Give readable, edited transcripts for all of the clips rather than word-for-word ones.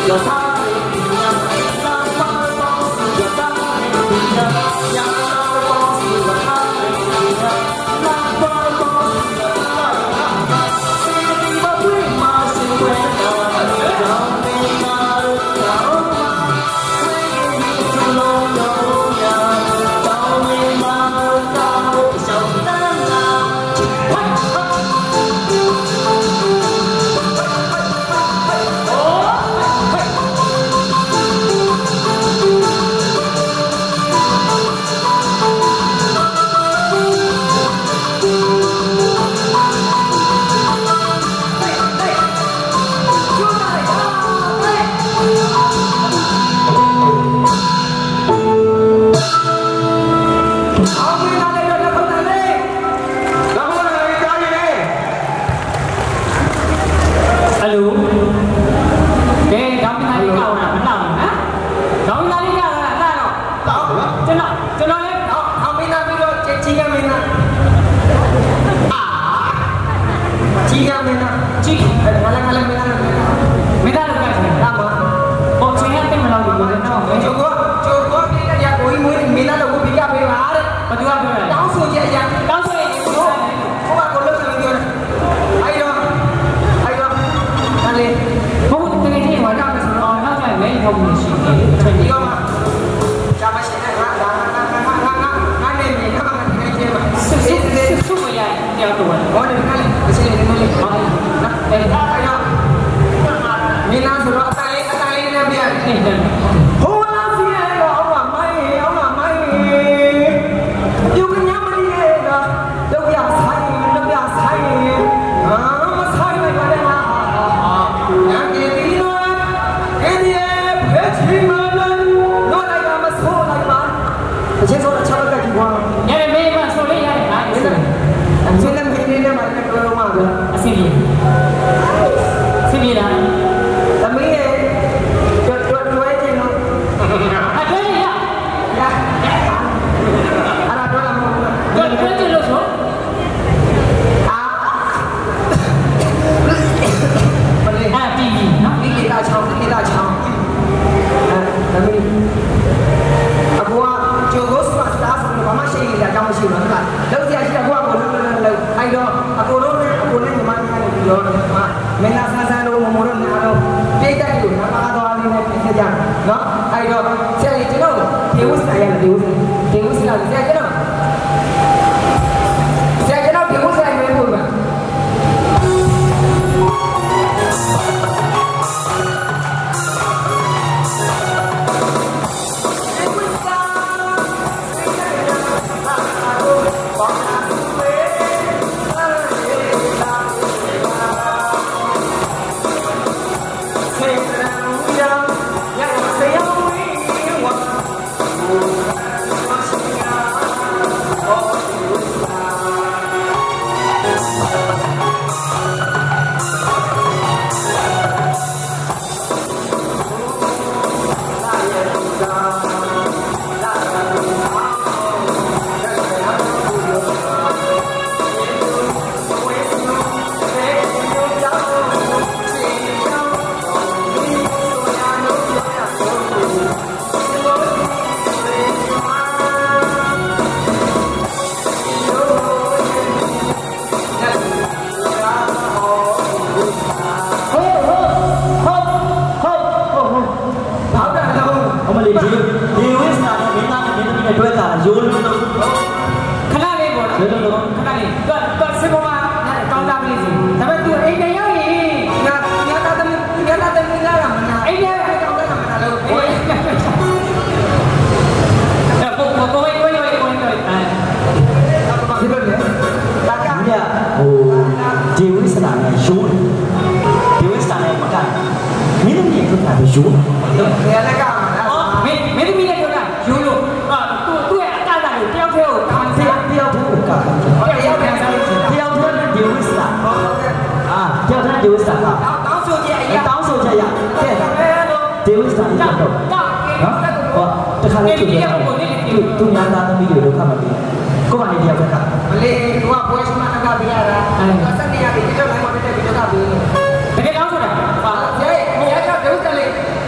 Hãy subscribe cho kênh Ghiền Mì Gõ để không bỏ lỡ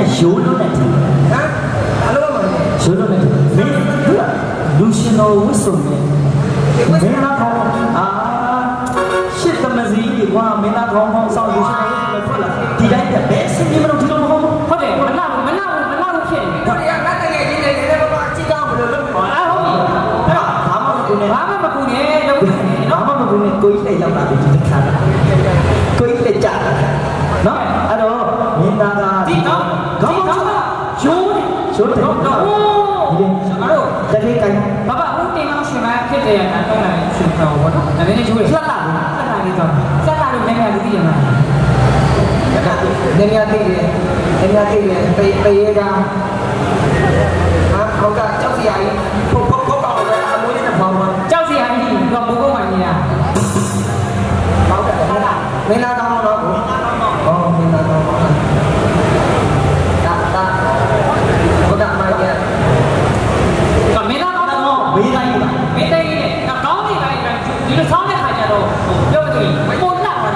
ရိုးလုံးနဲ့ထင်တယ်ဟမ်အလုံးမရိုးလုံးနဲ့ထင်တယ်မင်းလူရှင်တော်ဝတ်စုံနဲ့မင်းလားခေါင်းရှစ်သမစီကွာမင်းလားခေါင်းဆောင်လူရှင်တော်ဝတ်စုံနဲ့ထွက်လာဒီတိုင်းပဲဘယ်စင်းမလို့ဒီလိုမဟုတ်ဘူးဟုတ်တယ်မနာဘူးဖြစ်နေတယ်ဟုတ်တယ်ငါတကယ်ကြီးနေတယ်ဘာအကြည့်ကောင်းမလို့လုပ်ဟုတ်လားဟုတ်ပြီအဲ့တော့ဘာမှမကူနဲ့လုပ်ဘာမှမကူနဲ့ကိုကြီးလည်းရောက်လာပြီဒီတစ်ခါကိုကြီးလည်းကြာနော်အဲ့တော့မင်းသားကဒီတော့ခေါင်းရိုးတယ်ဟုတ်တော့ဒီအဲ့တော့တကယ်ကိုင်းဘာဦးတင်အောင်ရှင်မဖြစ်တယ်ရတာတော့လည်းရှင်တော်ဘောနော်ဒါလည်းရိုးတယ်ဆက်လာလေးတော့ဆက်လာလို့လည်းသိရမှာနေရသိတယ်ပေးကเขาก็เจ้าเสียอีพวกเอาเลยเอามือเนี่ยพอมาเจ้าเสียอีก็บุกเข้ามาเนี่ยเขาแต่ไม่น่าต้องเนาะอ๋อไม่น่าต้องตาเขาดักมาเนี่ยก็ไม่น่าต้องเนาะไม่ได้เนี่ยก็ก้าวนี่ไปဒီလိုဆောင်းတဲ့ခါကျတော့ပြောကြည့်ပုံလာတာ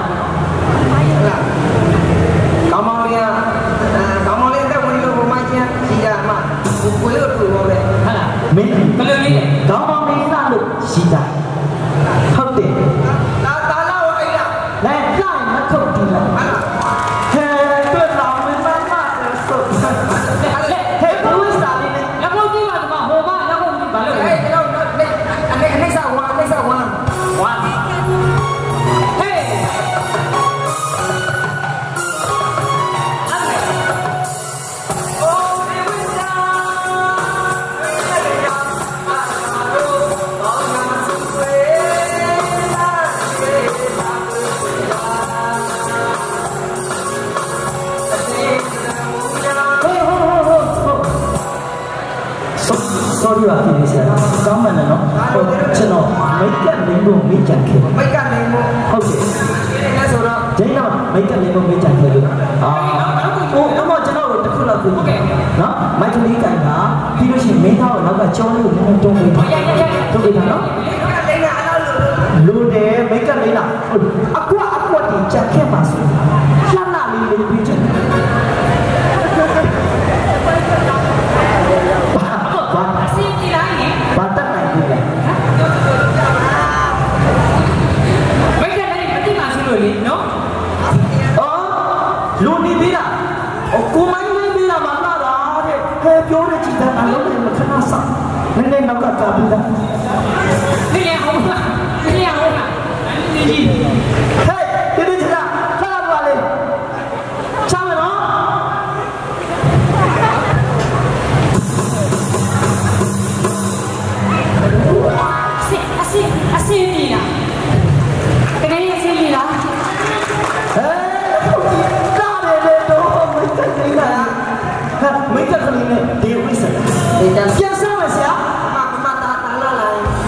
ကောင်းမောင်လေးတဲ့ဝင်လို့ဘုမချင်းစီရမှာကိုယ်လို့ပြောတယ်ဟုတ်လားမင်းဘယ်လိုလဲကောင်းမောင်လေးစလို့ရှိတာဟုတ်တယ်တာလာဝအိလားလဲဆိုင်မခုတ်ဒီလားဟဲ့တွေ့တော့မင်းမဆိုဟဲ့ဘူးစားနေတယ်လက်လုံးကြီးပါဒီမှာဟိုမှာလက်လုံးကြီးဘာလို့လဲကျွန်တော်အနေစားဝါဟေးsorry ပါပြည်စရာကောင်းမှန်တယ်နော်ကျွန်တော်မိတ်ကပ်လိမ့်ဖို့မိတ်ကြံခဲ့မိတ်ကပ်လိမ့်ဖို့ဟုတ်တယ်အဲဆိုတော့ဂျိန်းတော့မိတ်ကပ်လိမ့်ဖို့မိတ်ကြံခဲ့လို့တော့ကျွန်တော်တို့တစ်ခုလောက်ပြဟုတ်ကဲ့နော်မိုက်ကလေးကန်တာပြီးလို့ရှိရင်မင်းသားကိုနောက်ကကြောင်းလေးကိုနည်းနည်းတွန်းပေးပါဟုတ်ကဲ့နော်လူတယ်မိတ်ကပ်လိမ့်တာအကွက်တင်ကြံခဲ့ပါဆိုလှမ်းလာလေးလေးပြီးချင်ဘာတက်နိုင်ပြီလဲဘယ်ကနေမတိပါစလို့လေနော်အော်လူနေပြီလားကိုမိုင်းနေပြီလားမလာတာတဲ့ဟဲ့ပြောနေကြည့်တာအလုံးနဲ့ခဏစားနည်းနည်းနောက်ကတာပြီလားနေရအောင်လားနေကြီးဟဲ့ဒီကြလားခဏပါလေချမ်းမနော်အစင်းကြီးလားတကယ်အစင်းကြီးလားဟဲ့ကားတယ်လေတော့မိတ်ကလေးလားဟဲ့မိတ်ကလေးနဲ့ဒီဝိစက်ပြန်စားမယ်ဆရာမတာလာလာ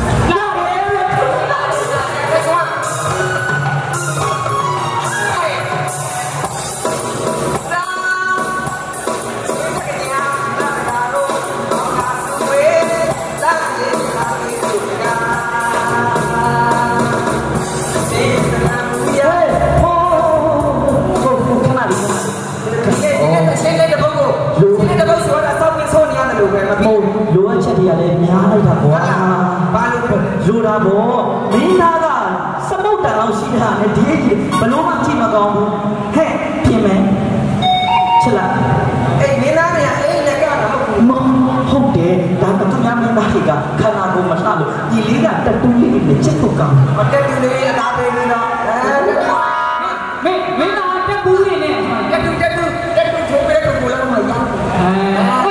လိုအပ်ချက်တွေကလည်းများလိုက်တာကွာဘာလို့လိုတာပေါ့မင်းသားကစပုတ်တန်အောင်ရှိတာနဲ့ဒီဘလို့မှကြည့်မကောင်းဘူးဟဲ့ပြင်မယ်ချက်လားအေးမင်းသားကအေးလည်းကတော့ဟုတ်တယ်ဒါကသူများမင်းသားတွေကခန္ဓာကိုယ်မလှလို့ဒီလေးကတတူးလေးနဲ့ချက်ဖို့ကောင်းတယ်တက်တူးလေးအသာပေးပြီးတော့မင်းသားတက်ဘူးလေးနဲ့တက်တူးချိုးပေးတဲ့ကိုလည်းမရဘူး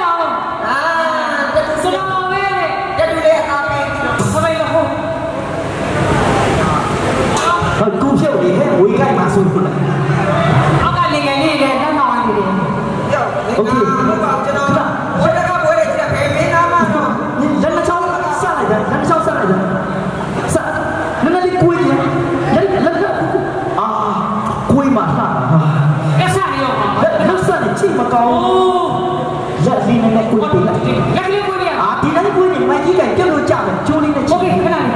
ကူဖြုတ်တယ်ဟဲ့ဝေးခိုက်မှာဆိုလို့အောက်ကလေငယ်လေးနဲ့နောက်နေတယ်โอเคကျွန်တော်ဝေးတကဝေးတယ်ကြည့်ဘယ်မင်းသားမတော့လက်လက်ချောင်းဆက်လိုက်တယ်လက်ချောင်းဆက်လိုက်တယ်ဆက်နည်းနည်းလေးကိုယ်ကြီးလက်ကိုယ်မှာဟာအဲ့ဆက်နေရောလက်ဆက်နေချိမကောင်းလက်လေးနဲ့ကိုယ်ပေးလိုက်လက်လေးကိုယ်ရဒီလေးကိုယ်နေမကြီးကပြတ်လို့ကြတယ်ကျိုးလေးနဲ့ချိโอเคခဏလေး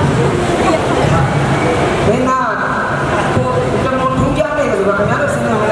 ဘယ်နာကိုကျွန်တော်ထူးကြတယ်ဆိုတော့ခင်ဗျားတို့စဉ်းစား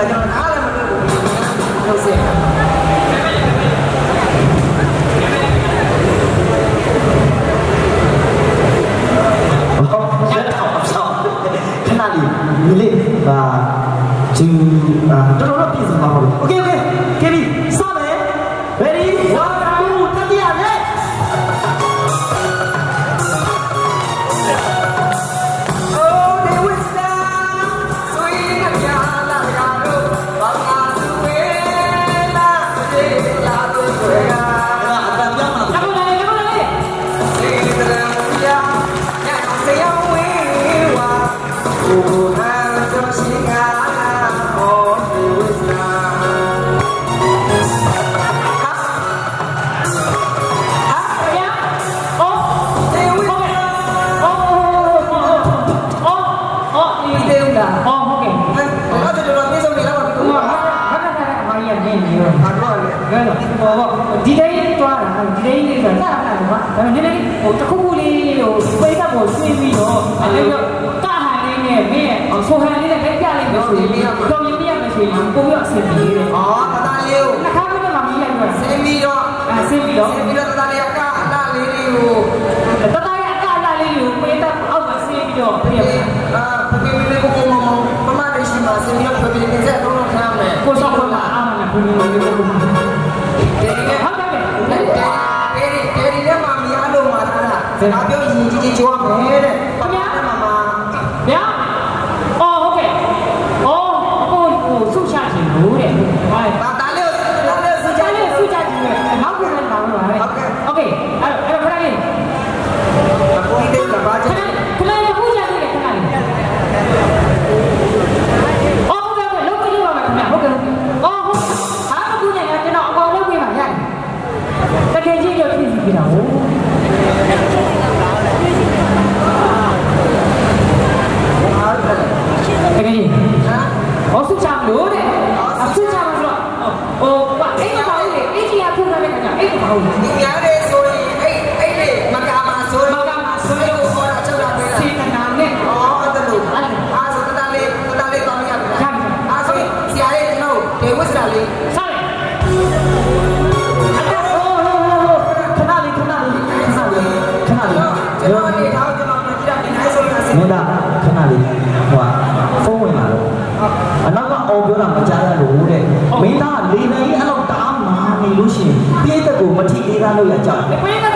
ဒီတိုင်းတွားတာဒီတိုင်းလေးဆိုတာတာတာကွာဒါပေမဲ့ဒီနေ့ဟိုတစ်ခုခုလေးဟိုပိတ်သက်ကိုဆွေးပြီးတော့အဲ့လိုတာဟန်လေးနဲ့မင်းရဲ့ဆိုဟန်လေးနဲ့ပြလိုက်လို့ဆိုရင်တော့မြင်ရမယ်ဆိုရင်ပုံရအဆင်ပြေတယ်။အော်တသားလေးကိုနှခါမင်းကမီးလိုက်တော့ဆင်းပြီးတော့တသားလေးအကအလားလေးတွေကိုတသားရဲ့အကအလားလေးကိုပိတ်သက်အောက်မှာဆင်းပြီးတော့ပြရဖေဖေလေးကိုမမလေးရှိမှာဆင်းပြီးတော့ဖေဖေလေးနဲ့တော့ခမ်းမယ်ကိုစောက်ခွာအားမနဲ့ဖေဖေလေးကိုဒါပြောရင်ကြီးကြွားမယ်တဲ့။ခင်ဗျာ။ဗျာ။အော်ဟုတ်ကဲ့။အော်ဟိုဆုချခြင်းလို့တဲ့။ဟာဒါလေးဆုချခြင်းပဲ။နောက်ပြန်လာမှာပါ။ဟုတ်ကဲ့။အဲ့တော့ခဏလေး။အခုဒီကဘာချင်ခဏလေးခုချခြင်းလေခဏလေး။အော်ဟုတ်ကဲ့လုံးဝလုံးပါမယ်ခင်ဗျာ။ဟုတ်ကဲ့။အော်ဟုတ်။ဟာမကူနဲ့ကျွန်တော်အကောင်လုံးပေးပါရတယ်။တကယ်ကြီးတော့ဖြစ်စီပြီတော့။တကယ်ကြီးဟောဆုချမလို့တဲ့အဆုချမလို့ဟိုကအဲ့ကောင်လေးအကြီးအဖုန်းနဲ့ခဏအဲ့ကောင်လေးဒီများလေးဆိုရင်အဲ့လေမကာမဆိုရင်ကိုခေါ်တာချုပ်လာပေးတာစေတနာနဲ့ဟောအဲ့လိုအားဆိုတလေးကောင်းရပြီအားဆိုဆရာလေးကျွန်တော်ဒေဝစရာလေးစားတယ်ခဏလေးကျွန်တော်နေထားကျွန်တော်ပြပြနေဆိုရင်မင်းသားခဏလေးဟိုဖုန်းဝင်လာတော့အနောက်ကအော်ပြောတာမကြားရလို့တဲ့မင်းသားလေနေအဲ့လောက်တားမာနေလို့ရှိရင်ပြည့်တဲ့ကိုမထီလေးသားလို့ရကြတယ်ပြည့်တဲ့